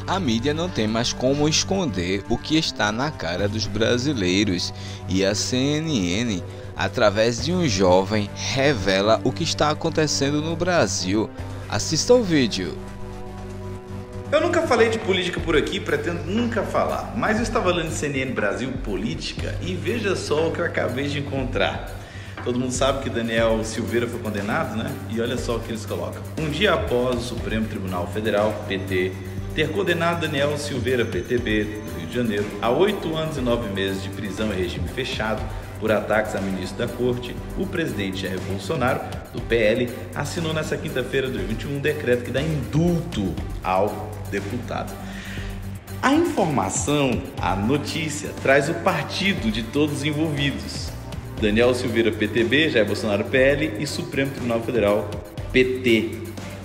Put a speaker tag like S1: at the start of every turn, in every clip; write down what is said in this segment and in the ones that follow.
S1: A mídia não tem mais como esconder o que está na cara dos brasileiros e a CNN, através de um jovem, revela o que está acontecendo no Brasil. Assista o vídeo.
S2: Eu nunca falei de política por aqui, pretendo nunca falar, mas eu estava lendo CNN Brasil Política e veja só o que eu acabei de encontrar. Todo mundo sabe que Daniel Silveira foi condenado, né? E olha só o que eles colocam. Um dia após o Supremo Tribunal Federal, PT, ter condenado Daniel Silveira, PTB, do Rio de Janeiro, a 8 anos e 9 meses de prisão em regime fechado por ataques a ministro da Corte, o presidente Jair Bolsonaro, do PL, assinou nesta quinta-feira de 2021 um decreto que dá indulto ao deputado. A informação, a notícia, traz o partido de todos os envolvidos. Daniel Silveira, PTB, Jair Bolsonaro, PL e Supremo Tribunal Federal, PT.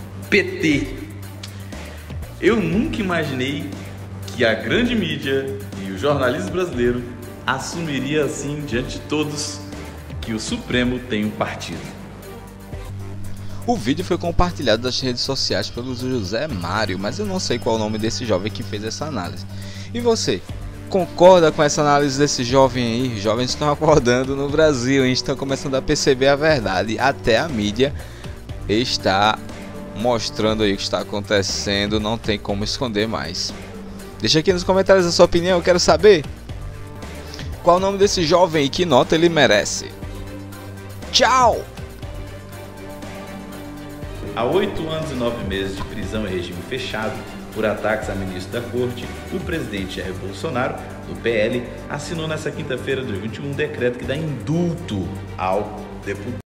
S2: Eu nunca imaginei que a grande mídia e o jornalismo brasileiro assumiria assim diante de todos que o Supremo tem um partido.
S1: O vídeo foi compartilhado nas redes sociais pelo José Mário, mas eu não sei qual é o nome desse jovem que fez essa análise. E você? Concorda com essa análise desse jovem aí? Os jovens estão acordando no Brasil, estão começando a perceber a verdade. Até a mídia está mostrando aí o que está acontecendo, não tem como esconder mais. Deixa aqui nos comentários a sua opinião, eu quero saber. Qual o nome desse jovem e que nota ele merece? Tchau!
S2: Há 8 anos e 9 meses de prisão em regime fechado por ataques a ministro da Corte, o presidente Jair Bolsonaro, do PL, assinou nesta quinta-feira de 2021 um decreto que dá indulto ao deputado.